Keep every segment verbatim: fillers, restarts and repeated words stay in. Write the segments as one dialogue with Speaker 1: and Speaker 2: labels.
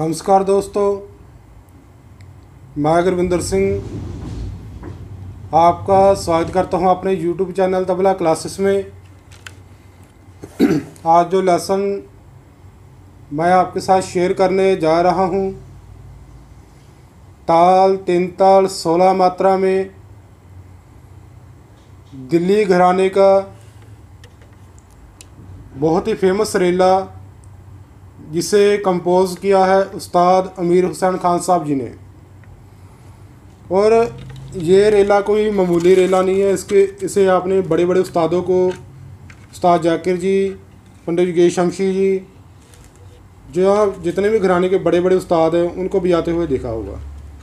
Speaker 1: नमस्कार दोस्तों, मैं गुरविंदर सिंह आपका स्वागत करता हूं अपने यूट्यूब चैनल तबला क्लासेस में। आज जो लेसन मैं आपके साथ शेयर करने जा रहा हूं, ताल तीन ताल सोलह मात्रा में दिल्ली घराने का बहुत ही फेमस रेला जिसे कंपोज़ किया है उस्ताद अमीर हुसैन खान साहब जी ने। और ये रेला कोई मामूली रेला नहीं है। इसके इसे आपने बड़े बड़े उस्तादों को, उस्ताद जाकिर जी, पंडित योगेश शमशी जी, जो जितने भी घराने के बड़े बड़े उस्ताद हैं उनको भी आते हुए देखा होगा।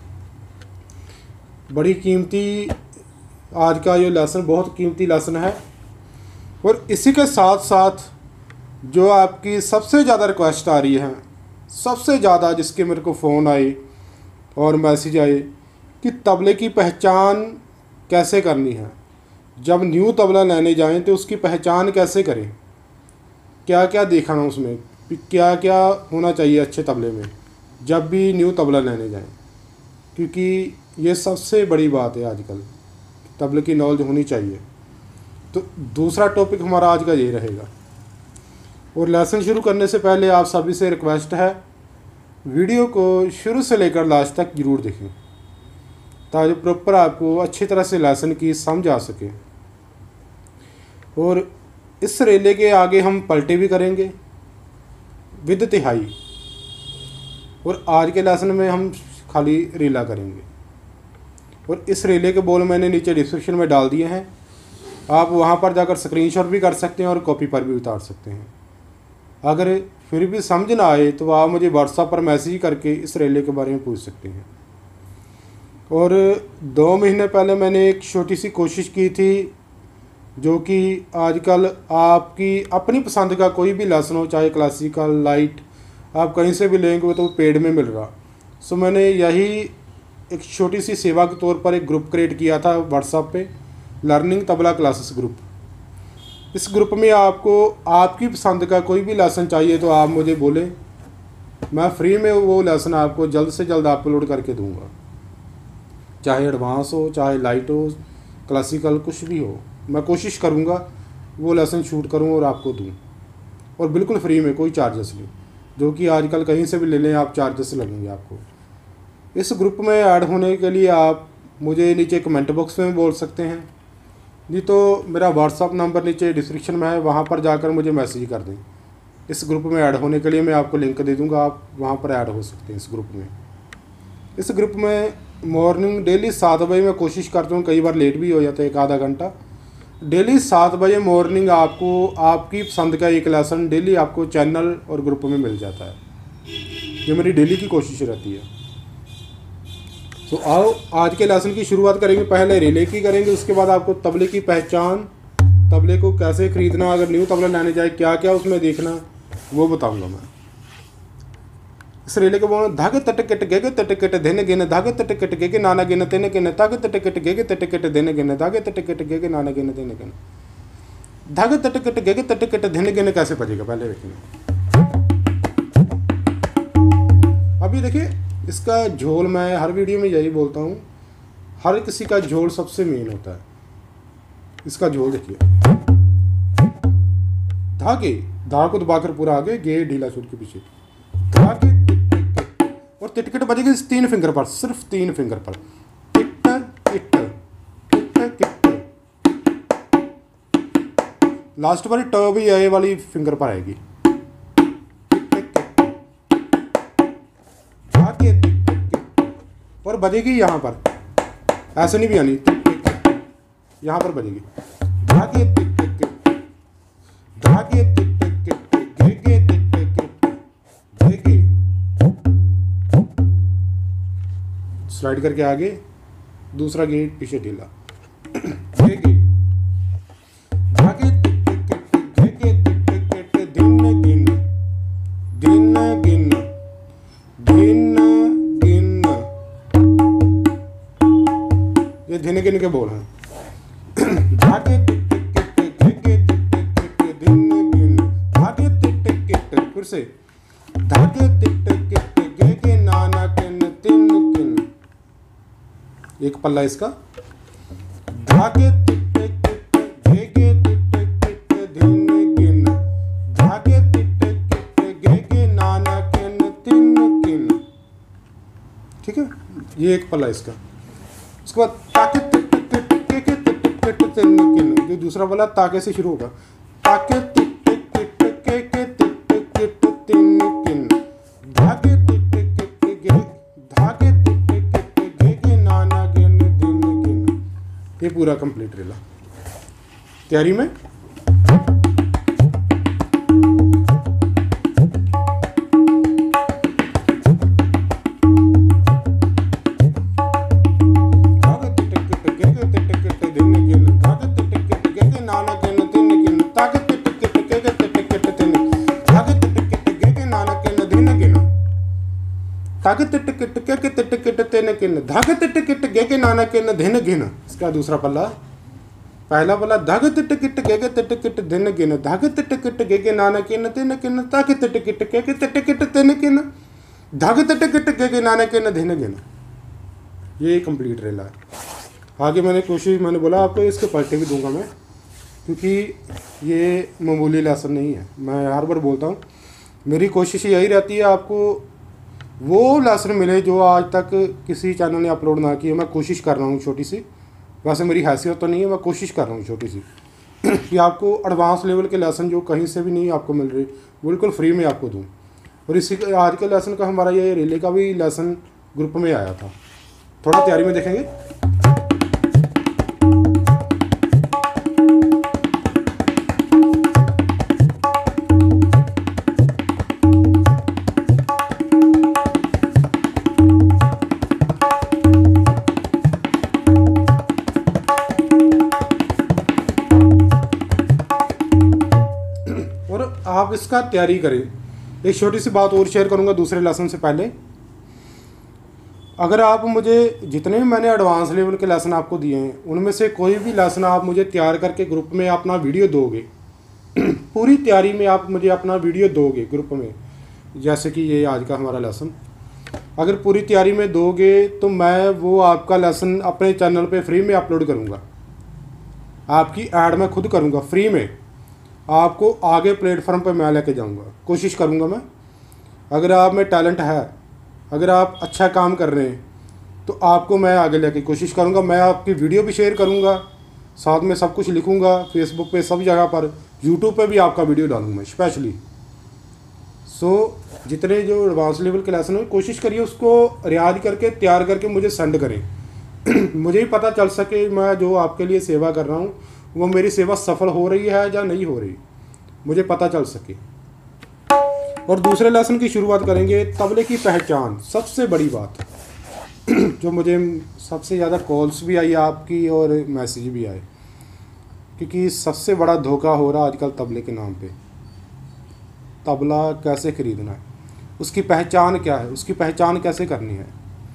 Speaker 1: बड़ी कीमती आज का ये लेसन बहुत कीमती लेसन है। और इसी के साथ साथ जो आपकी सबसे ज़्यादा रिक्वेस्ट आ रही है, सबसे ज़्यादा जिसके मेरे को फ़ोन आए और मैसेज आए कि तबले की पहचान कैसे करनी है, जब न्यू तबला लेने जाएं तो उसकी पहचान कैसे करें, क्या क्या देखना उसमें, क्या क्या होना चाहिए अच्छे तबले में जब भी न्यू तबला लेने जाएं। क्योंकि ये सबसे बड़ी बात है आजकल, तबले की नॉलेज होनी चाहिए। तो दूसरा टॉपिक हमारा आज का ये रहेगा। और लेसन शुरू करने से पहले आप सभी से रिक्वेस्ट है, वीडियो को शुरू से लेकर लास्ट तक ज़रूर देखें ताकि प्रॉपर आपको अच्छी तरह से लेसन की समझ आ सके। और इस रेले के आगे हम पलटे भी करेंगे विद तिहाई। और आज के लेसन में हम खाली रेला करेंगे। और इस रेले के बोल मैंने नीचे डिस्क्रिप्शन में डाल दिए हैं, आप वहाँ पर जाकर स्क्रीनशॉट भी कर सकते हैं और कॉपी पर भी उतार सकते हैं। अगर फिर भी समझ ना आए तो आप मुझे व्हाट्सएप पर मैसेज करके इस रेले के बारे में पूछ सकते हैं। और दो महीने पहले मैंने एक छोटी सी कोशिश की थी, जो कि आजकल आपकी अपनी पसंद का कोई भी लेसन हो, चाहे क्लासिकल, लाइट, आप कहीं से भी लेंगे तो पेड में मिल रहा। सो मैंने यही एक छोटी सी सेवा के तौर पर एक ग्रुप क्रिएट किया था व्हाट्सएप पे, लर्निंग तबला क्लासेस ग्रुप। इस ग्रुप में आपको आपकी पसंद का कोई भी लेसन चाहिए तो आप मुझे बोलें, मैं फ्री में वो लेसन आपको जल्द से जल्द अपलोड करके दूंगा। चाहे एडवांस हो, चाहे लाइट हो, क्लासिकल, कुछ भी हो, मैं कोशिश करूंगा वो लेसन शूट करूं और आपको दूं। और बिल्कुल फ्री में, कोई चार्जेस नहीं, जो कि आजकल कहीं से भी ले लें आप चार्जेस लगेंगे आपको। इस ग्रुप में ऐड होने के लिए आप मुझे नीचे कमेंट बॉक्स में बोल सकते हैं, नहीं तो मेरा व्हाट्सअप नंबर नीचे डिस्क्रिप्शन में है, वहाँ पर जाकर मुझे मैसेज कर दें। इस ग्रुप में ऐड होने के लिए मैं आपको लिंक दे दूँगा, आप वहाँ पर ऐड हो सकते हैं इस ग्रुप में। इस ग्रुप में मॉर्निंग डेली सात बजे मैं कोशिश करता हूँ, कई बार लेट भी हो जाता है एक आधा घंटा। डेली सात बजे मॉर्निंग आपको आपकी पसंद का एक लेसन डेली आपको चैनल और ग्रुप में मिल जाता है। ये मेरी डेली की कोशिश रहती है। तो आओ आज के लेसन की शुरुआत करेंगे। पहले रिले की करेंगे, उसके बाद आपको तबले की पहचान, तबले को कैसे ख़रीदना, अगर न्यू तबला लेने जाए क्या क्या उसमें देखना, वो बताऊंगा मैं। इस रेले को बोलना, धागे तटकट गेगे तटकट देने गेने, धागे तटकट गेगे नाना गेने तेने गेने, धागे तटकट गेगे तटकट देने गेने, धागे तटकट गेगे नाना गेने तेने गेने, धागे तटकट गेगे तटकट देने गेने कैसे बजेगा पहले देखेंगे। अभी देखिए, इसका झोल मैं हर वीडियो में यही बोलता हूँ, हर किसी का झोल सबसे मेन होता है। इसका झोल देखिए, धागे, धागे को दबाकर पूरा आगे, गे ढीला छोड़ के पीछे, धागे और तिटकट बजेगी तीन फिंगर पर, सिर्फ तीन फिंगर पर, टिट टिट टिट टिट। लास्ट वाली ट भी ए वाली फिंगर पर आएगी। और बजेगी यहाँ पर, ऐसे नहीं भी आनी, यहाँ पर बजेगी, धागे धागे गेगे गेगे, स्लाइड करके आगे, दूसरा गेट पीछे ढीला, गेगे धागे गेगे दिन गिन दिन गिन दिन गिन, ये धिन गिन के बोल हैं। धागे दिन गिन, धागे फिर से, धागे एक पल्ला इसका। धागे तिट्टे किट्टे घेगे तिट्टे किट्टे धिन गिन, धागे तिट्टे किट्टे घेगे नाना किन तिन किन। ठीक है, ये एक पल्ला इसका। उसके बाद ताके तिट्टे किट्टे केके तिट्टे किट्टे तिन किन, जो दूसरा पल्ला ताके से शुरू होगा। ताके तिट्टे किट्टे केके तिट्टे किट्टे तिन किन, धागे तिट्टे किट्टे घे धागे तिट्टे किट्टे घेगे नाना गिन दिन गिन। ये पूरा कंप्लीट रेला। तैयारी में धागे तिट्ट किट्ट के के तिट्ट किट्ट तेन किन, धागे तिट्ट किट्ट गे के नाना किन धिन गिन। इसका दूसरा पल्ला, पहला पल्ला धागे तिट्ट किट्ट गे के तिट्ट किट्ट धिन गिन, धागे तिट्ट किट्ट गे के नाना किन तेन किन, धागे तिट्ट किट्ट के के तिट्ट किट्ट तेन किन, धागे तिट्ट किट्ट गे के नाना किन धिन गिन। ये कंप्लीट रेला है। आगे मैंने कोशिश मैंने बोला आपको इसके पलटे भी दूंगा मैं, क्योंकि ये मामूली लेसन नहीं है। मैं हर बार बोलता हूँ, मेरी कोशिश यही रहती है आपको वो लेसन मिले जो आज तक किसी चैनल ने अपलोड ना किए। मैं कोशिश कर रहा हूँ छोटी सी, वैसे मेरी हैसियत तो नहीं है, मैं कोशिश कर रहा हूँ छोटी सी कि आपको एडवांस लेवल के लेसन जो कहीं से भी नहीं आपको मिल रही, बिल्कुल फ्री में आपको दूँ। और इसी आज के लेसन का हमारा ये रिले का भी लेसन ग्रुप में आया था, थोड़ा तैयारी में देखेंगे। आप इसका तैयारी करें। एक छोटी सी बात और शेयर करूंगा दूसरे लेसन से पहले। अगर आप मुझे जितने भी मैंने एडवांस लेवल के लेसन आपको दिए हैं, उनमें से कोई भी लेसन आप मुझे तैयार करके ग्रुप में अपना वीडियो दोगे पूरी तैयारी में आप मुझे अपना वीडियो दोगे ग्रुप में, जैसे कि ये आज का हमारा लेसन, अगर पूरी तैयारी में दोगे तो मैं वो आपका लेसन अपने चैनल पे फ्री में अपलोड करूँगा। आपकी ऐड मैं खुद करूँगा फ्री में, आपको आगे प्लेटफॉर्म पर मैं लेके जाऊंगा, कोशिश करूंगा मैं। अगर आप में टैलेंट है, अगर आप अच्छा काम कर रहे हैं, तो आपको मैं आगे लेके कोशिश करूंगा। मैं आपकी वीडियो भी शेयर करूंगा, साथ में सब कुछ लिखूंगा, फेसबुक पे सब जगह पर, यूट्यूब पे भी आपका वीडियो डालूंगा स्पेशली। सो जितने जो एडवांस लेवल के लेसन हो, कोशिश करिए उसको रियाज करके तैयार करके मुझे सेंड करें मुझे ही पता चल सके मैं जो आपके लिए सेवा कर रहा हूँ वो मेरी सेवा सफल हो रही है या नहीं हो रही, मुझे पता चल सके। और दूसरे लेसन की शुरुआत करेंगे तबले की पहचान। सबसे बड़ी बात जो मुझे सबसे ज़्यादा कॉल्स भी आई आपकी और मैसेज भी आए, क्योंकि सबसे बड़ा धोखा हो रहा आजकल तबले के नाम पे। तबला कैसे ख़रीदना है, उसकी पहचान क्या है, उसकी पहचान कैसे करनी है।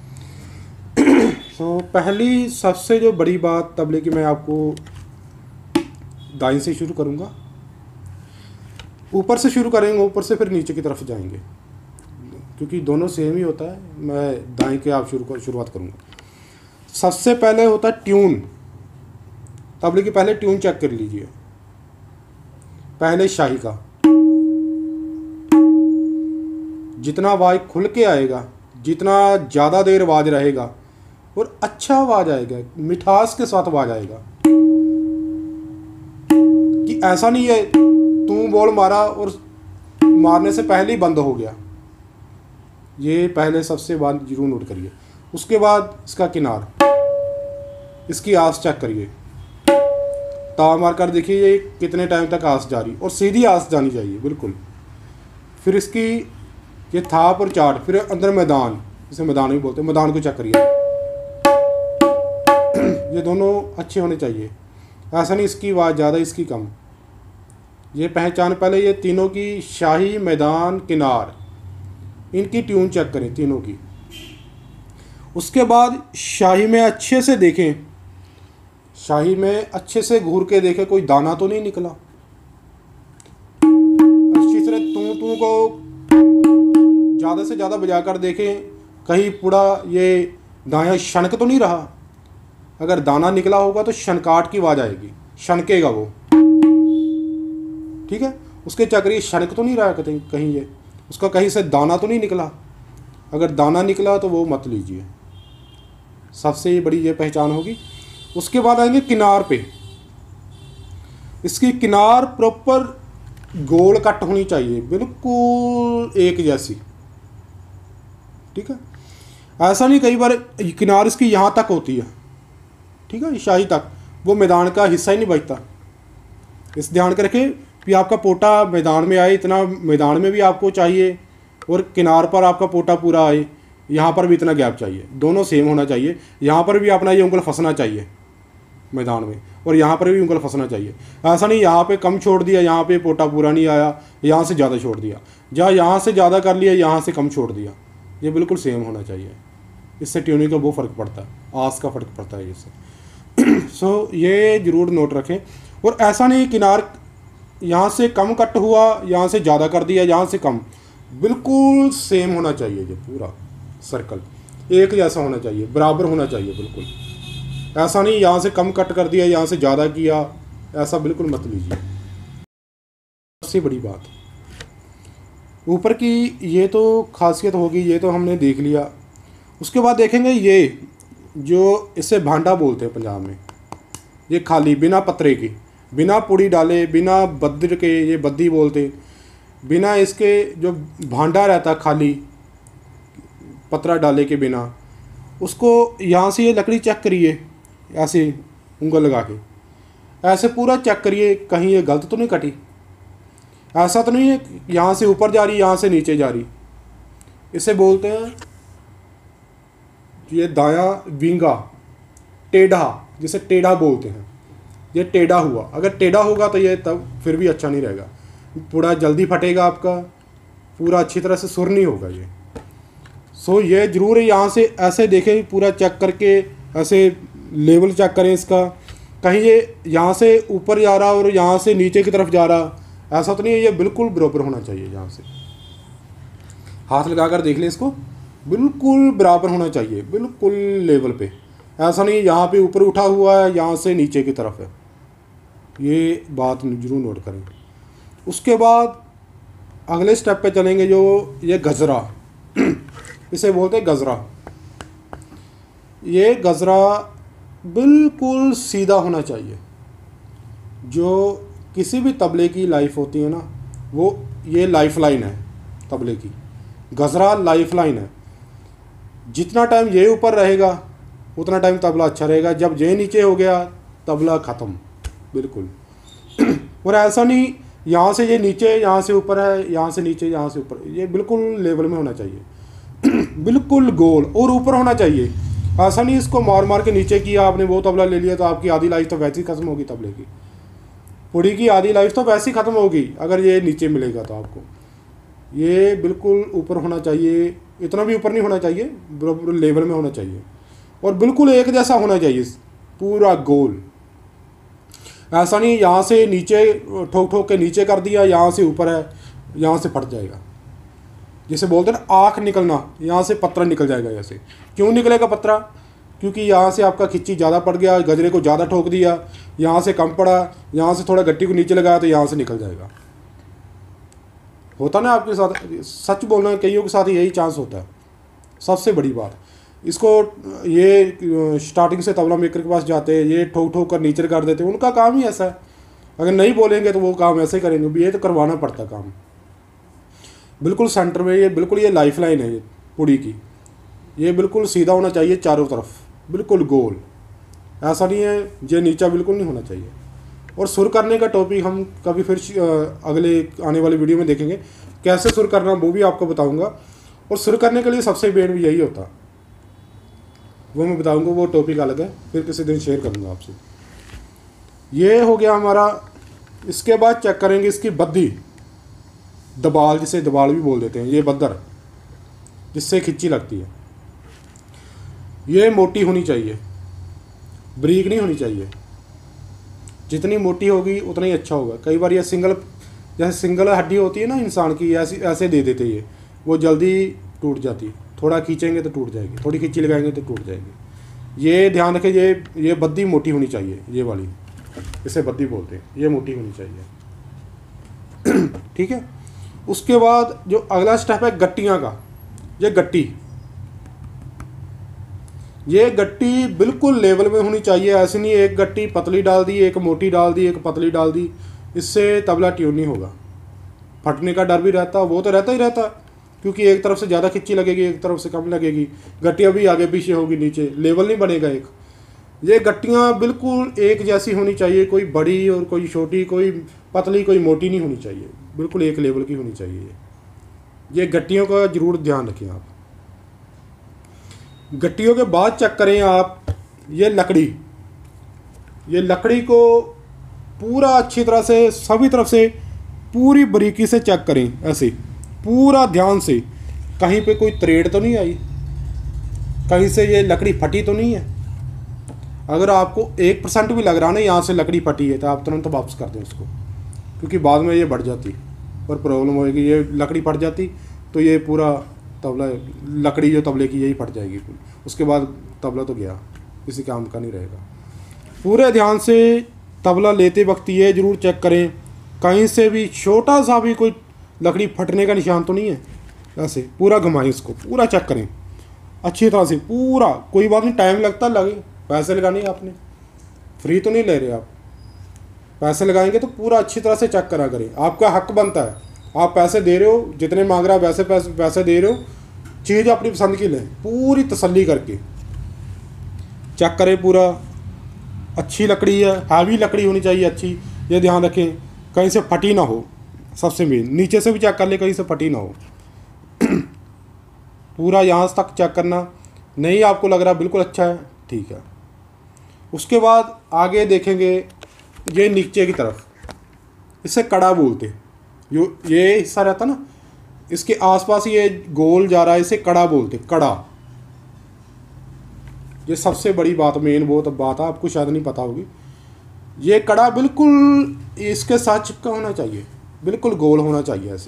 Speaker 1: तो पहली सबसे जो बड़ी बात तबले की, मैं आपको दाएं से शुरू करूंगा, ऊपर से शुरू करेंगे, ऊपर से फिर नीचे की तरफ जाएंगे, क्योंकि दोनों सेम ही होता है। मैं दाएं के आप शुरू कर शुरुआत करूंगा। सबसे पहले होता है ट्यून। तबले की पहले ट्यून चेक कर लीजिए। पहले शाही का जितना आवाज़ खुल के आएगा, जितना ज़्यादा देर आवाज़ रहेगा और अच्छा आवाज़ आएगा, मिठास के साथ आवाज़ आएगा, कि ऐसा नहीं है तू बॉल मारा और मारने से पहले ही बंद हो गया। ये पहले सबसे बात जरूर नोट करिए। उसके बाद इसका किनार, इसकी आस चेक करिए, ता मार कर देखिए ये कितने टाइम तक आस जा रही, और सीधी आस जानी चाहिए बिल्कुल। फिर इसकी ये थाप और चाट, फिर अंदर मैदान, इसे मैदान भी बोलते हैं, मैदान को चेक करिए। ये दोनों अच्छे होने चाहिए, ऐसा नहीं इसकी आवाज़ ज़्यादा इसकी कम। ये पहचान पहले ये तीनों की, शाही, मैदान, किनार, इनकी ट्यून चेक करें तीनों की। उसके बाद शाही में अच्छे से देखें, शाही में अच्छे से घूर के देखें कोई दाना तो नहीं निकला। अच्छी तरह तू तू को ज़्यादा से ज़्यादा बजा कर देखें कहीं पूरा ये दाया शनक तो नहीं रहा, अगर दाना निकला होगा तो शनकाट की आवाज़ आएगी, शनकेगा वो, ठीक है। उसके चक्कर शनक तो नहीं रहा कहीं कहीं, ये उसका कहीं से दाना तो नहीं निकला। अगर दाना निकला तो वो मत लीजिए, सबसे बड़ी ये पहचान होगी। उसके बाद आएंगे किनार पे। इसकी किनार प्रॉपर गोल कट होनी चाहिए, बिल्कुल एक जैसी, ठीक है। ऐसा नहीं, कई बार किनार इसकी यहाँ तक होती है, ठीक है, शाही तक, वो मैदान का हिस्सा ही नहीं बचता। इस ध्यान कर रखें कि आपका पोटा मैदान में आए, इतना मैदान में भी आपको चाहिए और किनार पर आपका पोटा पूरा आए, यहाँ पर भी इतना गैप चाहिए, दोनों सेम होना चाहिए। यहाँ पर भी अपना ये उंगल फंसना चाहिए मैदान में, और यहाँ पर भी उंगल फंसना चाहिए। ऐसा नहीं यहाँ पे कम छोड़ दिया, यहाँ पे पोटा पूरा नहीं आया, यहाँ से ज़्यादा छोड़ दिया, जहाँ यहाँ से ज़्यादा कर लिया, यहाँ से कम छोड़ दिया, ये बिल्कुल सेम होना चाहिए। इससे ट्यूनिंग का वो फ़र्क पड़ता है, आस का फ़र्क पड़ता है इससे। सो ये ज़रूर नोट रखें। और ऐसा नहीं किनार यहाँ से कम कट हुआ, यहाँ से ज़्यादा कर दिया, यहाँ से कम, बिल्कुल सेम होना चाहिए। ये पूरा सर्कल एक जैसा होना चाहिए, बराबर होना चाहिए बिल्कुल। ऐसा नहीं यहाँ से कम कट कर दिया, यहाँ से ज़्यादा किया, ऐसा बिल्कुल मत लीजिए। सबसे बड़ी बात ऊपर की ये तो खासियत होगी, ये तो हमने देख लिया। उसके बाद देखेंगे ये जो इसे भांडा बोलते हैं पंजाब में, ये खाली बिना पतरे की, बिना पुड़ी डाले, बिना बद्र के, ये बद्दी बोलते, बिना इसके जो भांडा रहता खाली पतरा डाले के बिना, उसको यहाँ से ये लकड़ी चेक करिए, ऐसे उंगल लगा के ऐसे पूरा चेक करिए, कहीं ये गलत तो नहीं कटी। ऐसा तो नहीं है यहाँ से ऊपर जा रही, यहाँ से नीचे जा रही। इसे बोलते हैं ये दायां विंगा, टेढ़ा, जिसे टेढ़ा बोलते हैं। ये टेढ़ा हुआ, अगर टेढ़ा होगा तो ये तब फिर भी अच्छा नहीं रहेगा, पूरा जल्दी फटेगा आपका, पूरा अच्छी तरह से सुर नहीं होगा ये। सो ये ज़रूर है, यहाँ से ऐसे देखें, पूरा चेक करके ऐसे लेवल चेक करें इसका, कहीं ये यहाँ से ऊपर जा रहा और यहाँ से नीचे की तरफ जा रहा, ऐसा तो नहीं है। ये बिल्कुल बराबर होना चाहिए, यहाँ से हाथ लगा कर देख लें इसको, बिल्कुल बराबर होना चाहिए, बिल्कुल लेवल पे। ऐसा नहीं यहाँ पे ऊपर उठा हुआ है, यहाँ से नीचे की तरफ है, ये बात जरूर नोट करें। उसके बाद अगले स्टेप पे चलेंगे, जो ये गजरा इसे बोलते हैं गजरा। ये गजरा बिल्कुल सीधा होना चाहिए। जो किसी भी तबले की लाइफ होती है ना, वो ये लाइफ लाइन है तबले की, गजरा लाइफ लाइन है। जितना टाइम ये ऊपर रहेगा उतना टाइम तबला अच्छा रहेगा, जब ये नीचे हो गया तबला ख़त्म बिल्कुल। और ऐसा नहीं यहाँ से ये नीचे, यहाँ से ऊपर है, यहाँ से नीचे, यहाँ से ऊपर, ये बिल्कुल लेवल में होना चाहिए। बिल्कुल गोल और ऊपर होना चाहिए। ऐसा नहीं इसको मार मार के नीचे किया आपने, वो तबला ले लिया तो आपकी आधी लाइफ तो वैसे ही ख़त्म होगी तबले की। पुड़ी की आधी लाइफ तो वैसे ही ख़त्म होगी अगर ये नीचे मिलेगा तो आपको। ये बिल्कुल ऊपर होना चाहिए, इतना भी ऊपर नहीं होना चाहिए, बराबर लेवल में होना चाहिए, और बिल्कुल एक जैसा होना चाहिए, पूरा गोल। ऐसा नहीं यहाँ से नीचे ठोक ठोक के नीचे कर दिया, यहाँ से ऊपर है, यहाँ से फट जाएगा। जिसे बोलते हैं ना आँख निकलना, यहाँ से पत्रा निकल जाएगा। ऐसे क्यों निकलेगा पत्रा? क्योंकि यहाँ से आपका खिच्ची ज़्यादा पड़ गया, गजरे को ज़्यादा ठोक दिया, यहाँ से कम पड़ा, यहाँ से थोड़ा गट्टी को नीचे लगाया तो यहाँ से निकल जाएगा। होता ना आपके साथ, सच बोलना कईयों के साथ यही चांस होता है। सबसे बड़ी बात इसको, ये स्टार्टिंग से तबला मेकर के पास जाते हैं, ये ठोक ठोक कर नीचे कर देते हैं, उनका काम ही ऐसा है। अगर नहीं बोलेंगे तो वो काम ऐसे ही करेंगे, भी ये तो करवाना पड़ता काम। बिल्कुल सेंटर में ये बिल्कुल ये लाइफ लाइन है ये पुड़ी की, ये बिल्कुल सीधा होना चाहिए चारों तरफ, बिल्कुल गोल। ऐसा नहीं है ये नीचा बिल्कुल नहीं होना चाहिए। और सुर करने का टॉपिक हम कभी फिर अगले आने वाली वीडियो में देखेंगे, कैसे सुर करना वो भी आपको बताऊंगा। और सुर करने के लिए सबसे मेन यही होता, वो मैं बताऊंगा, वो टॉपिक अलग है, फिर किसी दिन शेयर करूंगा आपसे। ये हो गया हमारा। इसके बाद चेक करेंगे इसकी बद्दी, दबाल, जिसे दबाल भी बोल देते हैं, ये बद्दर जिससे खिच्ची लगती है। ये मोटी होनी चाहिए, ब्रीक नहीं होनी चाहिए। जितनी मोटी होगी उतना ही अच्छा होगा। कई बार ये सिंगल, जैसे सिंगल हड्डी होती है ना इंसान की, ऐसी ऐसे दे देते ये, वो जल्दी टूट जाती। थोड़ा खींचेंगे तो टूट जाएगी, थोड़ी खिच्ची लगाएंगे तो टूट जाएगी। ये ध्यान रखें, ये ये बद्दी मोटी होनी चाहिए, ये वाली, इसे बद्दी बोलते हैं, ये मोटी होनी चाहिए। ठीक है। उसके बाद जो अगला स्टेप है गट्टियाँ का, ये गट्टी ये गट्टी बिल्कुल लेवल में होनी चाहिए। ऐसे नहीं एक गट्टी पतली डाल दी, एक मोटी डाल दी, एक पतली डाल दी, इससे तबला ट्यून नहीं होगा। फटने का डर भी रहता, वो तो रहता ही रहता, क्योंकि एक तरफ से ज़्यादा खिच्ची लगेगी, एक तरफ से कम लगेगी, गट्टियाँ भी आगे पीछे होगी, नीचे लेवल नहीं बनेगा एक। ये गट्टियाँ बिल्कुल एक जैसी होनी चाहिए, कोई बड़ी और कोई छोटी, कोई पतली कोई मोटी नहीं होनी चाहिए, बिल्कुल एक लेवल की होनी चाहिए। ये गट्टियों का ज़रूर ध्यान रखें आप। गट्टियों के बाद चेक करें आप ये लकड़ी, ये लकड़ी को पूरा अच्छी तरह से सभी तरफ से पूरी बारीकी से चेक करें, ऐसे पूरा ध्यान से, कहीं पे कोई त्रेड़ तो नहीं आई, कहीं से ये लकड़ी फटी तो नहीं है। अगर आपको एक परसेंट भी लग रहा है ना यहाँ से लकड़ी फटी है, तो आप तुरंत वापस कर दें उसको, क्योंकि बाद में ये बढ़ जाती और प्रॉब्लम होएगी। ये लकड़ी फट जाती तो ये पूरा तबला, लकड़ी जो तबले की यही फट जाएगी, उसके बाद तबला तो गया, किसी काम का नहीं रहेगा। पूरे ध्यान से तबला लेते वक्त ये ज़रूर चेक करें कहीं से भी छोटा सा भी कोई लकड़ी फटने का निशान तो नहीं है। ऐसे पूरा घुमाएं इसको, पूरा चेक करें अच्छी तरह से पूरा। कोई बात नहीं, टाइम लगता लगे, पैसे लगाने आपने, फ्री तो नहीं ले रहे आप, पैसे लगाएंगे तो पूरा अच्छी तरह से चेक करा करें। आपका हक बनता है, आप पैसे दे रहे हो, जितने मांग रहा है वैसे पैसे पैसे दे रहे हो, चीज़ अपनी पसंद की लें, पूरी तसल्ली करके चेक करें पूरा। अच्छी लकड़ी है, हैवी लकड़ी होनी चाहिए अच्छी, ये ध्यान रखें कहीं से फटी ना हो। सबसे मेन नीचे से भी चेक कर ले, कहीं से फटी ना हो। पूरा यहाँ तक चेक करना, नहीं आपको लग रहा बिल्कुल अच्छा है, ठीक है। उसके बाद आगे देखेंगे ये नीचे की तरफ, इसे कड़ा बोलते, जो ये हिस्सा रहता ना इसके आसपास ये गोल जा रहा है, इसे कड़ा बोलते, कड़ा। ये सबसे बड़ी बात, मेन बहुत बात है, आपको शायद नहीं पता होगी। ये कड़ा बिल्कुल इसके साथ चिपका होना चाहिए, बिल्कुल गोल होना चाहिए ऐसे।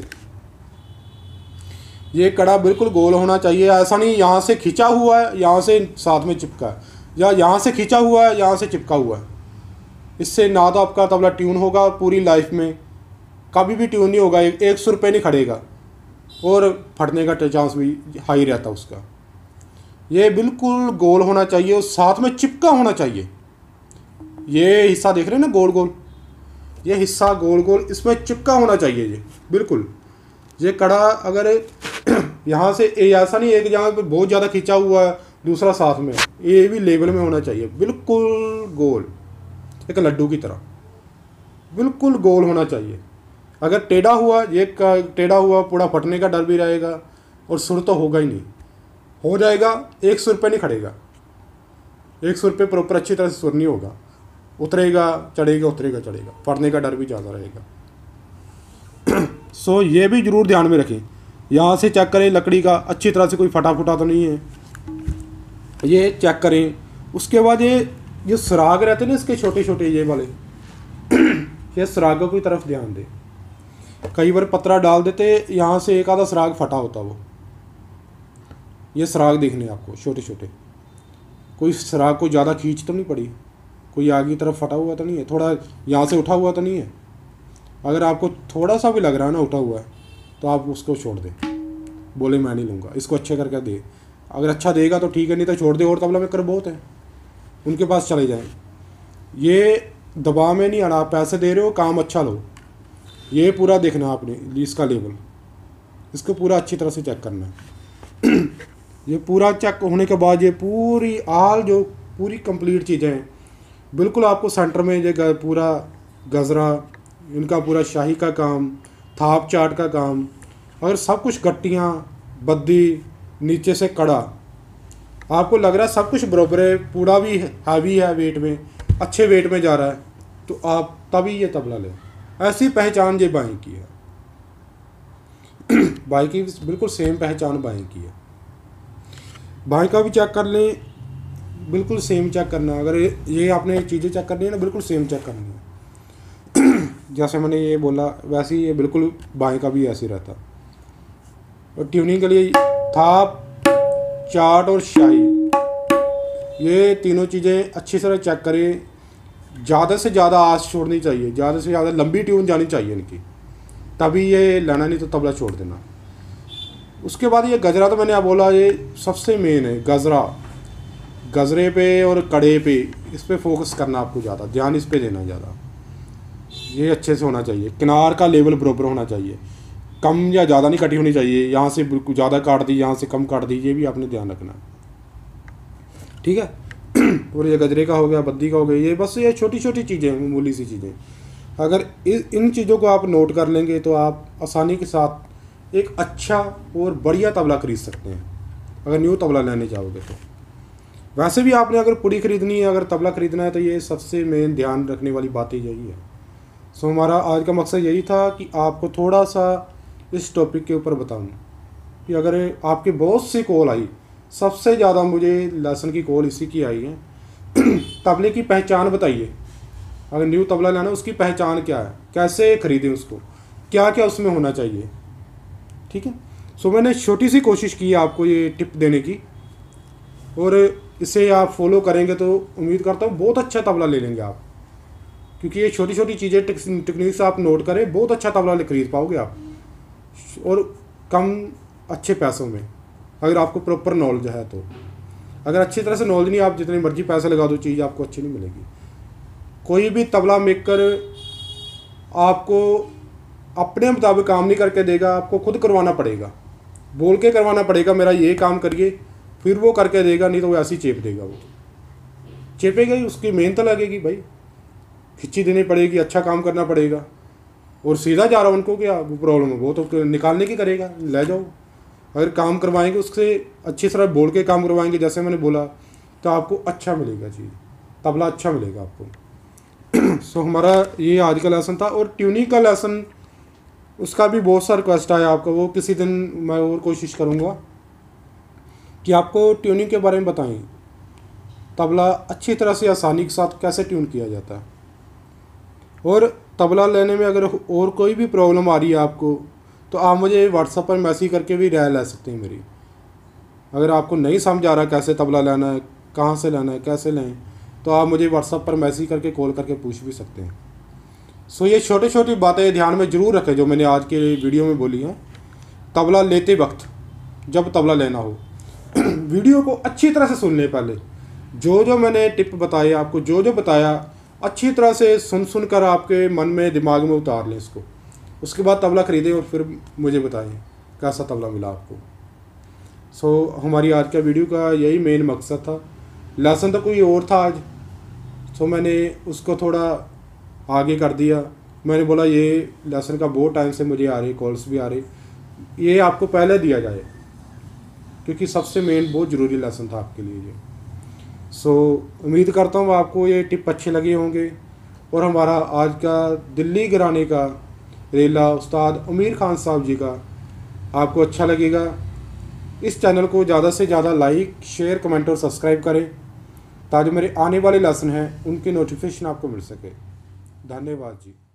Speaker 1: ये कड़ा बिल्कुल गोल होना चाहिए, ऐसा नहीं यहाँ से खिंचा हुआ है यहाँ से साथ में चिपका है, या यहाँ से खिंचा हुआ है यहाँ से चिपका हुआ है। इससे ना तो आपका तबला ट्यून होगा, पूरी लाइफ में कभी भी ट्यून नहीं होगा, एक, एक सुर पे नहीं खड़ेगा, और फटने का चांस भी हाई रहता उसका। ये बिल्कुल गोल होना चाहिए और साथ में चिपका होना चाहिए। ये हिस्सा देख रहे हैं ना गोल गोल, ये हिस्सा गोल गोल इसमें चिपका होना चाहिए ये बिल्कुल। ये कड़ा अगर यहाँ से ऐसा नहीं एक जगह पे बहुत ज़्यादा खींचा हुआ है, दूसरा साथ में, ये भी लेवल में होना चाहिए, बिल्कुल गोल, एक लड्डू की तरह बिल्कुल गोल होना चाहिए। अगर टेढ़ा हुआ, ये टेढ़ा हुआ पूरा फटने का डर भी रहेगा, और सुर तो होगा ही नहीं, हो जाएगा एक सुर पे नहीं खड़ेगा, एक सुर पे प्रॉपर अच्छी तरह से सुर नहीं होगा, उतरेगा चढ़ेगा उतरेगा चढ़ेगा, फटने का डर भी ज़्यादा रहेगा। सो so, ये भी ज़रूर ध्यान में रखें। यहाँ से चेक करें लकड़ी का अच्छी तरह से कोई फटा फुटा तो नहीं है, ये चेक करें। उसके बाद ये जो सुराग रहते हैं ना इसके छोटे छोटे ये वाले, ये सुरागों की तरफ ध्यान दें। कई बार पतरा डाल देते, यहाँ से एक आधा सुराग फटा होता, वो ये सुराग देखने आपको छोटे छोटे, कोई सुराग को ज़्यादा खींच तो नहीं पड़ी, कोई आगे की तरफ फटा हुआ तो नहीं है, थोड़ा यहाँ से उठा हुआ तो नहीं है। अगर आपको थोड़ा सा भी लग रहा है ना उठा हुआ है, तो आप उसको छोड़ दें, बोले मैं नहीं लूँगा, इसको अच्छे करके दे। अगर अच्छा देगा तो ठीक है, नहीं तो छोड़ दे, और तबला में कर बहुत है, उनके पास चले जाएं। ये दबाव में नहीं आना, आप पैसे दे रहे हो, काम अच्छा लो, ये पूरा देखना आपने इसका लेवल, इसको पूरा अच्छी तरह से चेक करना है। ये पूरा चेक होने के बाद ये पूरी आल जो पूरी कंप्लीट चीज़ें हैं, बिल्कुल आपको सेंटर में ये पूरा गजरा, इनका पूरा शाही का काम, थाप चाट का काम, और सब कुछ गट्टियाँ, बद्दी, नीचे से कड़ा, आपको लग रहा है सब कुछ बराबर है, पूरा भी हैवी है वेट में, अच्छे वेट में जा रहा है, तो आप तभी ये तबला लें। ऐसी पहचान ये बाई की है, बाई की बिल्कुल सेम पहचान बाई की है। बाई का भी चेक कर लें, बिल्कुल सेम चेक करना। अगर ये आपने चीज़ें चेक करनी है ना, बिल्कुल सेम चेक करनी है। जैसे मैंने ये बोला वैसे ही ये बिल्कुल बाएं का भी ऐसे रहता। और ट्यूनिंग के लिए थाप, चाट और शाही, ये तीनों चीज़ें अच्छी तरह चेक करें। ज़्यादा से ज़्यादा आवाज़ छोड़नी चाहिए, ज़्यादा से ज़्यादा लंबी ट्यून जानी चाहिए इनकी, तभी ये लेना, नहीं तो तबला छोड़ देना। उसके बाद ये गजरा तो मैंने आप बोला ये सबसे मेन है। गजरा, गजरे पे और कड़े पे, इस पे फोकस करना आपको, ज़्यादा ध्यान इस पे देना ज़्यादा। ये अच्छे से होना चाहिए, किनार का लेवल बराबर होना चाहिए, कम या ज़्यादा नहीं कटी होनी चाहिए। यहाँ से बिल्कुल ज़्यादा काट दी, यहाँ से कम काट दी, ये भी आपने ध्यान रखना, ठीक है। और ये गजरे का हो गया, बद्दी का हो गया, ये बस ये छोटी छोटी चीज़ें, मामूली सी चीज़ें। अगर इन चीज़ों को आप नोट कर लेंगे तो आप आसानी के साथ एक अच्छा और बढ़िया तबला खरीद सकते हैं, अगर न्यू तबला लेने जाओगे तो। वैसे भी आपने अगर पुड़ी ख़रीदनी है, अगर तबला ख़रीदना है, तो ये सबसे मेन ध्यान रखने वाली बात ही यही है। सो हमारा आज का मकसद यही था कि आपको थोड़ा सा इस टॉपिक के ऊपर बताऊं कि अगर आपके बहुत सी कॉल आई, सबसे ज़्यादा मुझे लेसन की कॉल इसी की आई है। तबले की पहचान बताइए, अगर न्यू तबला लेना उसकी पहचान क्या है, कैसे ख़रीदें उसको, क्या क्या उसमें होना चाहिए, ठीक है। सो मैंने छोटी सी कोशिश की है आपको ये टिप देने की, और इसे आप फॉलो करेंगे तो उम्मीद करता हूँ बहुत अच्छा तबला ले लेंगे आप, क्योंकि ये छोटी छोटी चीज़ें टेक्निक्स आप नोट करें, बहुत अच्छा तबला खरीद पाओगे आप, और कम अच्छे पैसों में, अगर आपको प्रॉपर नॉलेज है तो। अगर अच्छी तरह से नॉलेज नहीं, आप जितने मर्जी पैसे लगा दो, चीज़ आपको अच्छी नहीं मिलेगी। कोई भी तबला मेकर आपको अपने मुताबिक काम नहीं करके देगा, आपको खुद करवाना पड़ेगा, बोल के करवाना पड़ेगा, मेरा ये काम करिए, फिर वो करके देगा, नहीं तो वो ऐसे ही चेप देगा। वो चेपेगा ही, उसकी मेहनत लगेगी भाई, खिच्ची देनी पड़ेगी, अच्छा काम करना पड़ेगा। और सीधा जा रहा हूँ, उनको क्या प्रॉब्लम है, वो तो निकालने की करेगा, ले जाओ। अगर काम करवाएंगे उससे अच्छी तरह बोल के काम करवाएंगे, जैसे मैंने बोला, तो आपको अच्छा मिलेगा चीज़, तबला अच्छा मिलेगा आपको। सो हमारा ये आज का लेसन था। और ट्यूनिंग का लेसन, उसका भी बहुत सा रिक्वेस्ट आया आपका, वो किसी दिन मैं और कोशिश करूँगा कि आपको ट्यूनिंग के बारे में बताएं, तबला अच्छी तरह से आसानी के साथ कैसे ट्यून किया जाता है। और तबला लेने में अगर और कोई भी प्रॉब्लम आ रही है आपको, तो आप मुझे व्हाट्सएप पर मैसेज करके भी राय ले सकते हैं मेरी। अगर आपको नहीं समझ आ रहा कैसे तबला लेना है, कहाँ से लेना है, कैसे लें, तो आप मुझे व्हाट्सएप पर मैसेज करके कॉल करके पूछ भी सकते हैं। सो ये छोटी छोटी बातें ध्यान में ज़रूर रखें जो मैंने आज के वीडियो में बोली हैं। तबला लेते वक्त, जब तबला लेना हो, वीडियो को अच्छी तरह से सुन लें। पहले जो जो मैंने टिप बताए आपको, जो जो बताया, अच्छी तरह से सुन सुन कर आपके मन में, दिमाग में उतार लें इसको। उसके बाद तबला ख़रीदें और फिर मुझे बताएं कैसा तबला मिला आपको। सो so, हमारी आज का वीडियो का यही मेन मकसद था। लेसन तो कोई और था आज, सो so, मैंने उसको थोड़ा आगे कर दिया। मैंने बोला ये लेसन का बहुत टाइम से मुझे आ रही, कॉल्स भी आ रही, ये आपको पहले दिया जाए, क्योंकि सबसे मेन बहुत ज़रूरी लेसन था आपके लिए ये। सो so, उम्मीद करता हूँ आपको ये टिप अच्छे लगे होंगे। और हमारा आज का दिल्ली घराने का रेला उस्ताद अमीर खान साहब जी का आपको अच्छा लगेगा। इस चैनल को ज़्यादा से ज़्यादा लाइक, शेयर, कमेंट और सब्सक्राइब करें, ताकि मेरे आने वाले लेसन हैं उनकी नोटिफिकेशन आपको मिल सके। धन्यवाद जी।